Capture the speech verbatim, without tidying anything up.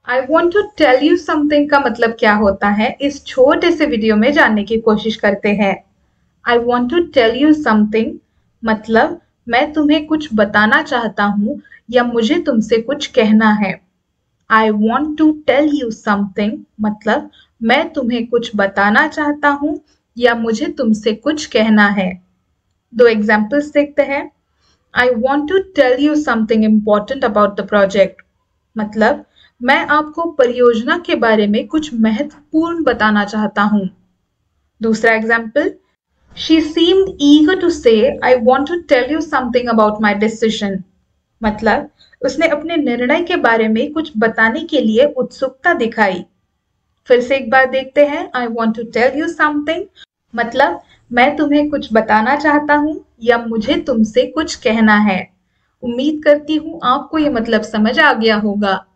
I want to tell you something का मतलब क्या होता है, इस छोटे से वीडियो में जानने की कोशिश करते हैं। I want to tell you something मतलब मैं तुम्हें कुछ बताना चाहता हूँ या मुझे तुमसे कुछ कहना है। I want to tell you something मतलब मैं तुम्हें कुछ बताना चाहता हूँ या मुझे तुमसे कुछ कहना है। दो एग्जाम्पल्स देखते हैं। I want to tell you something important about the project मतलब मैं आपको परियोजना के बारे में कुछ महत्वपूर्ण बताना चाहता हूँ। दूसरा example, she seemed eager to say I want to tell you something about my decision मतलब उसने अपने निर्णय के बारे में कुछ बताने के लिए उत्सुकता दिखाई। फिर से एक बार देखते हैं। I want to tell you something मतलब मैं तुम्हें कुछ बताना चाहता हूँ या मुझे तुमसे कुछ कहना है। उम्मीद करती हूँ आपको ये मतलब समझ आ गया होगा।